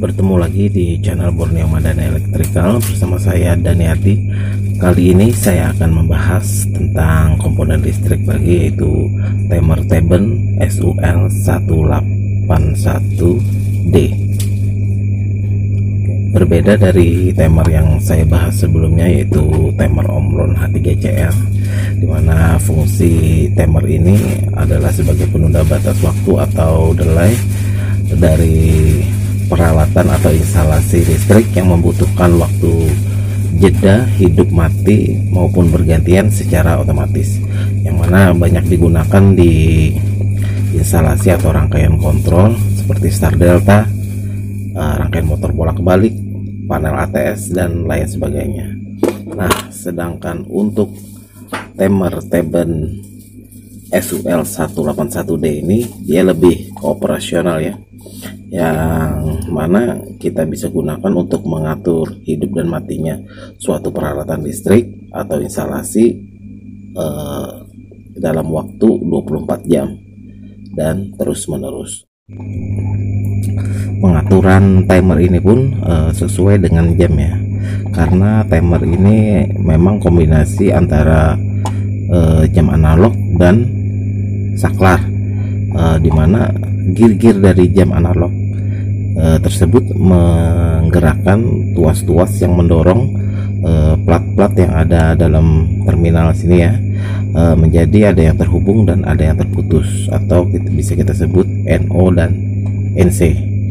bertemu lagi di channel Borneo Madani Electrical bersama saya Dani Ardi. Kali ini saya akan membahas tentang komponen listrik lagi, yaitu timer Teben SUL181D. Berbeda dari timer yang saya bahas sebelumnya, yaitu timer Omron H3CR, dimana fungsi timer ini adalah sebagai penunda batas waktu atau delay dari peralatan atau instalasi listrik yang membutuhkan waktu jeda hidup mati maupun bergantian secara otomatis, yang mana banyak digunakan di instalasi atau rangkaian kontrol seperti Star Delta, rangkaian motor bolak-balik, panel ATS, dan lain sebagainya. Nah, sedangkan untuk timer Teben SUL181D ini dia lebih operasional ya, yang mana kita bisa gunakan untuk mengatur hidup dan matinya suatu peralatan listrik atau instalasi dalam waktu 24 jam dan terus menerus. Pengaturan timer ini pun sesuai dengan jam ya, karena timer ini memang kombinasi antara jam analog dan saklar, dimana gear-gear dari jam analog tersebut menggerakkan tuas-tuas yang mendorong plat-plat yang ada dalam terminal sini ya, menjadi ada yang terhubung dan ada yang terputus, atau bisa kita sebut NO dan NC.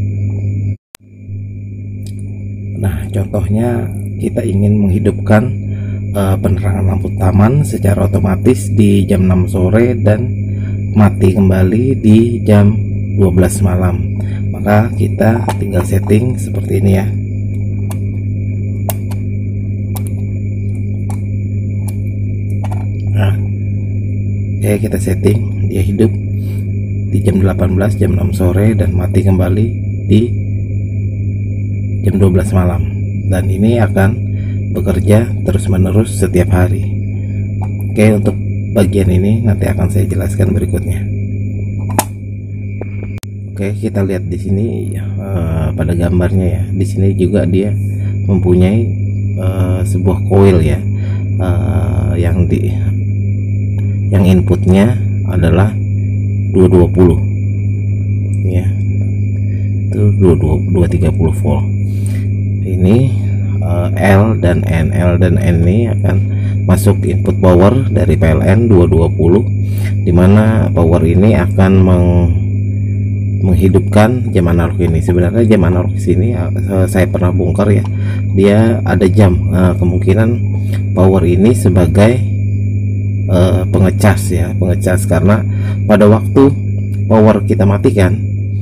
Nah, contohnya kita ingin menghidupkan penerangan lampu taman secara otomatis di jam 6 sore dan mati kembali di jam 12 malam, maka kita tinggal setting seperti ini ya. Nah, oke, kita setting dia hidup di jam 18, jam 6 sore, dan mati kembali di jam 12 malam, dan ini akan bekerja terus menerus setiap hari. Oke, untuk bagian ini nanti akan saya jelaskan berikutnya. Oke, kita lihat di sini pada gambarnya ya. Di sini juga dia mempunyai sebuah coil ya, yang inputnya adalah 220 ya, itu 230 volt. Ini L dan N ini akan masuk input power dari PLN 220, dimana power ini akan menghidupkan jam analog ini. Sebenarnya jam analog sini saya pernah bongkar ya, dia ada jam, kemungkinan power ini sebagai pengecas ya, pengecas, karena pada waktu power kita matikan,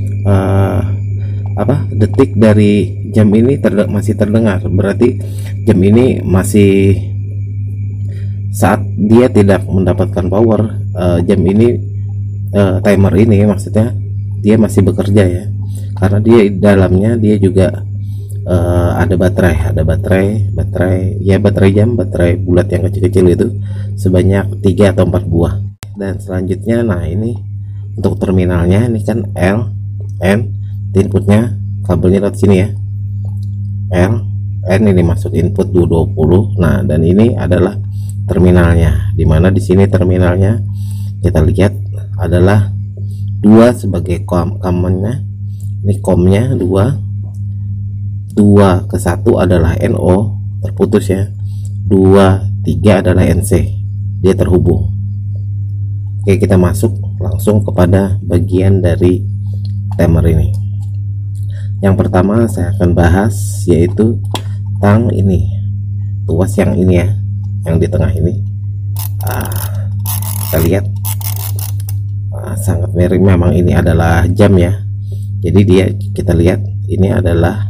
detik dari jam ini masih terdengar, berarti jam ini masih, saat dia tidak mendapatkan power, jam ini timer ini maksudnya dia masih bekerja ya, karena dia dalamnya dia juga ada baterai ya, baterai jam, baterai bulat yang kecil-kecil itu sebanyak 3 atau 4 buah. Dan selanjutnya, nah ini untuk terminalnya, ini kan L, N, inputnya kabelnya lewat sini ya, L, N ini masuk input 220. Nah, dan ini adalah terminalnya, dimana di sini terminalnya kita lihat adalah 2 sebagai common-nya, ini COM-nya 2 ke 1 adalah NO terputus ya, 2, 3 adalah NC, dia terhubung. Oke, kita masuk langsung kepada bagian dari timer ini. Yang pertama saya akan bahas yaitu tang ini, tuas yang ini ya, yang di tengah ini. Kita lihat sangat mirip, memang ini adalah jam ya, jadi kita lihat ini adalah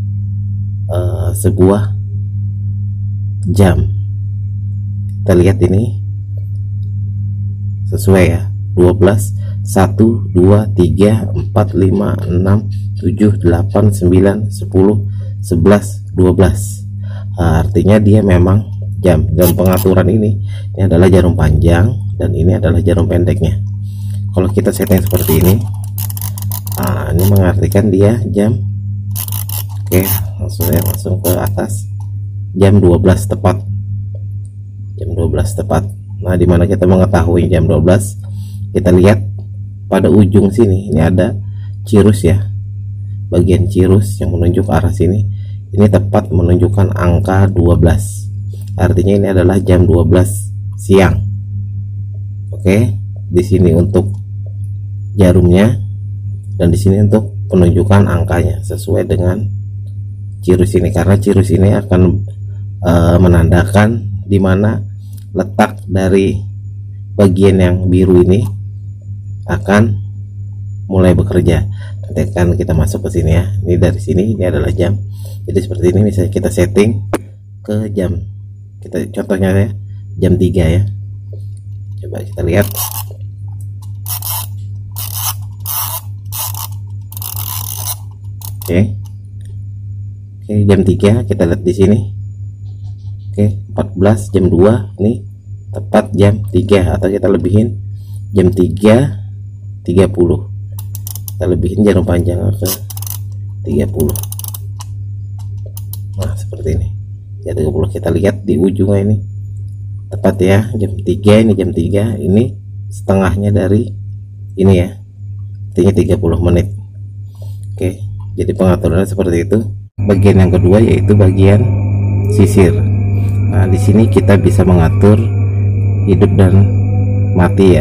sebuah jam. Kita lihat ini sesuai ya, 12, 1, 2, 3, 4, 5, 6, 7, 8, 9, 10, 11, 12. Artinya dia memang jam, dan pengaturan ini adalah jarum panjang dan ini adalah jarum pendeknya. Kalau kita setting seperti ini, ini mengartikan dia jam Oke, langsung ke atas. Jam 12 tepat. Jam 12 tepat. Nah, dimana kita mengetahui jam 12? Kita lihat pada ujung sini, ini ada cirrus ya. Bagian cirrus yang menunjuk arah sini. Ini tepat menunjukkan angka 12. Artinya ini adalah jam 12 siang. Oke, di sini untuk jarumnya dan di sini untuk penunjukan angkanya sesuai dengan cirrus ini, karena cirrus ini akan menandakan di mana letak dari bagian yang biru ini akan mulai bekerja. Nanti akan kita masuk ke sini ya. Ini dari sini, ini adalah jam. Jadi seperti ini, misalnya kita setting ke jam, kita contohnya ya jam 3 ya. Coba kita lihat. Oke, jam 3 kita lihat di sini. Oke, 14 jam 2 ini tepat jam 3, atau kita lebihin jam 3.30. Kita lebihin jarum panjang ke 30. Nah, seperti ini. Ya 30, kita lihat di ujungnya ini tepat ya jam 3, ini jam 3, ini setengahnya dari ini ya, artinya 30 menit. Oke, jadi pengaturannya seperti itu. Bagian yang kedua yaitu bagian sisir. Nah, di sini kita bisa mengatur hidup dan mati ya.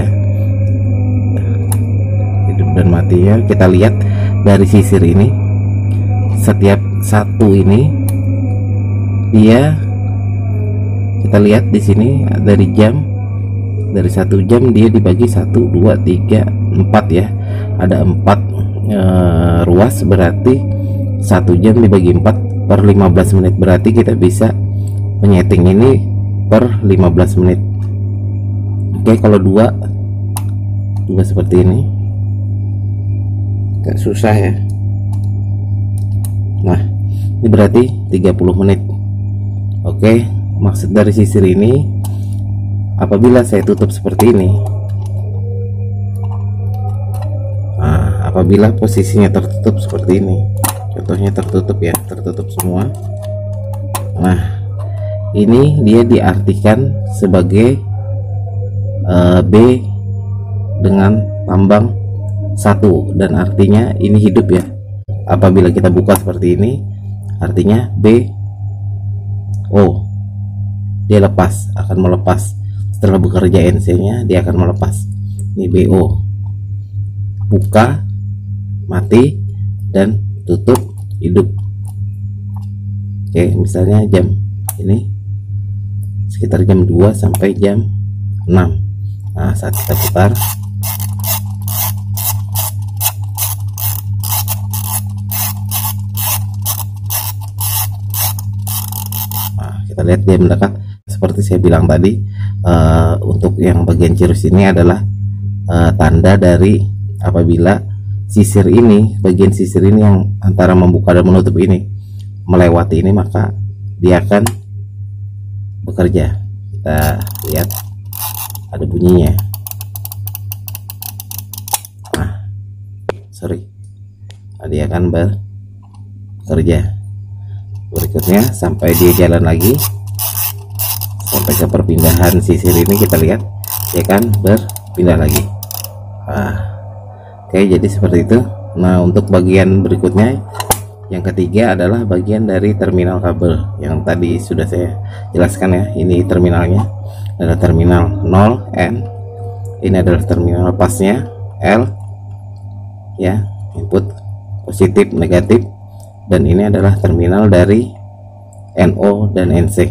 Hidup dan matinya kita lihat dari sisir ini. Setiap satu ini dia, kita lihat di sini dari jam, dari 1 jam dia dibagi 1 2 3 4 ya. Ada 4 ruas, berarti 1 jam dibagi 4 per 15 menit, berarti kita bisa menyeting ini per 15 menit. Oke, kalau dua seperti ini agak susah ya. Nah, ini berarti 30 menit. Oke, maksud dari sisir ini, apabila saya tutup seperti ini, nah, apabila posisinya tertutup seperti ini, contohnya tertutup ya, tertutup semua. Nah, ini dia diartikan sebagai B dengan lambang 1, dan artinya ini hidup ya. Apabila kita buka seperti ini, artinya B O, dia lepas, akan melepas setelah bekerja. NC nya dia akan melepas. Ini BO, buka, mati, dan tutup, hidup. Oke, misalnya jam ini sekitar jam 2 sampai jam 6. Nah, saat kita putar, nah, kita lihat dia mendekat. Seperti saya bilang tadi, untuk yang bagian cirrus ini adalah tanda dari apabila sisir ini, bagian sisir ini yang antara membuka dan menutup ini melewati ini, maka dia akan bekerja. Kita lihat ada bunyinya. Nah, dia akan bekerja. Berikutnya sampai dia jalan lagi, sampai ke perpindahan sisir ini, kita lihat dia akan berpindah lagi. Nah, oke, jadi seperti itu. Nah, untuk bagian berikutnya, yang ketiga adalah bagian dari terminal kabel yang tadi sudah saya jelaskan ya. Ini terminalnya adalah terminal 0 N, ini adalah terminal pasnya L ya, input positif negatif, dan ini adalah terminal dari NO dan NC.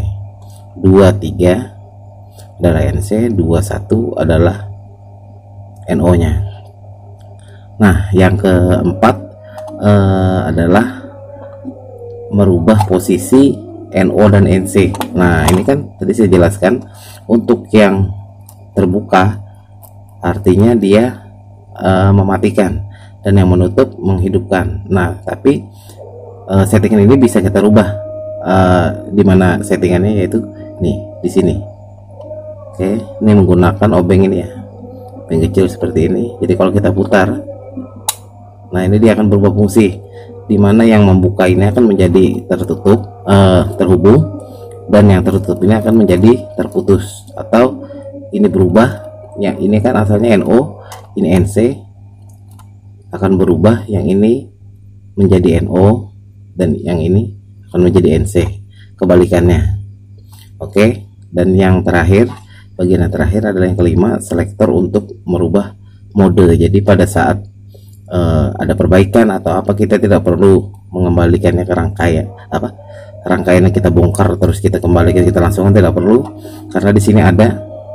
23 adalah NC, 21 adalah NO nya. Nah, yang keempat adalah merubah posisi NO dan NC. Nah, ini kan tadi saya jelaskan, untuk yang terbuka artinya dia mematikan, dan yang menutup menghidupkan. Nah, tapi settingan ini bisa kita rubah. Di mana settingannya, yaitu nih di sini. Oke, ini menggunakan obeng ini ya, obeng kecil seperti ini. Jadi kalau kita putar, nah ini dia akan berubah fungsi. dimana yang membuka ini akan menjadi tertutup, terhubung, dan yang tertutup ini akan menjadi terputus, atau ini berubah ya. Ini kan asalnya NO, ini NC, akan berubah yang ini menjadi NO dan yang ini akan menjadi NC, kebalikannya. Oke, dan yang terakhir, bagian yang terakhir adalah yang kelima, selektor untuk merubah mode. Jadi pada saat ada perbaikan atau apa, kita tidak perlu mengembalikannya ke rangkaian yang kita bongkar terus kita kembalikan, kita langsung, tidak perlu, karena di sini ada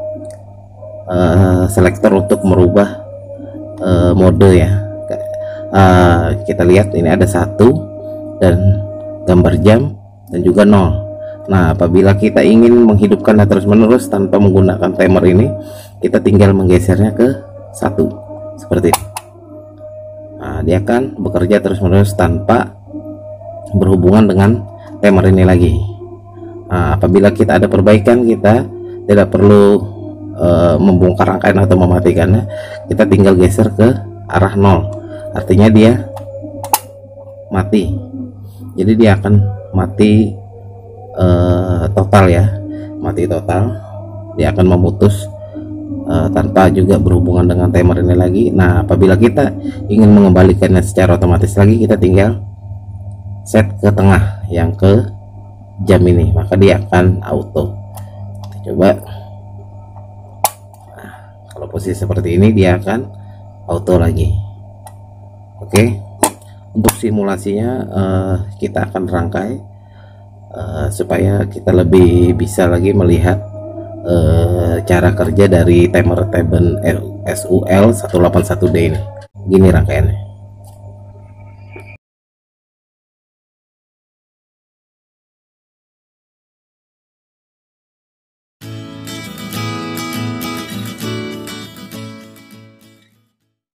selektor untuk merubah mode ya. Kita lihat ini ada 1 dan gambar jam dan juga 0. Nah, apabila kita ingin menghidupkannya terus menerus tanpa menggunakan timer ini, kita tinggal menggesernya ke 1 seperti ini. Nah, dia akan bekerja terus menerus tanpa berhubungan dengan timer ini lagi. Nah, apabila kita ada perbaikan, kita tidak perlu membongkar rangkaian atau mematikannya, kita tinggal geser ke arah 0, artinya dia mati. Jadi dia akan mati total ya, mati total. Dia akan memutus tanpa juga berhubungan dengan timer ini lagi. Nah, apabila kita ingin mengembalikannya secara otomatis lagi, kita tinggal set ke tengah yang ke jam ini, maka dia akan auto. Coba, nah, kalau posisi seperti ini dia akan auto lagi. Oke, untuk simulasinya kita akan rangkai supaya kita lebih bisa lagi melihat cara kerja dari timer Teben SUL 181D ini. Gini rangkaiannya.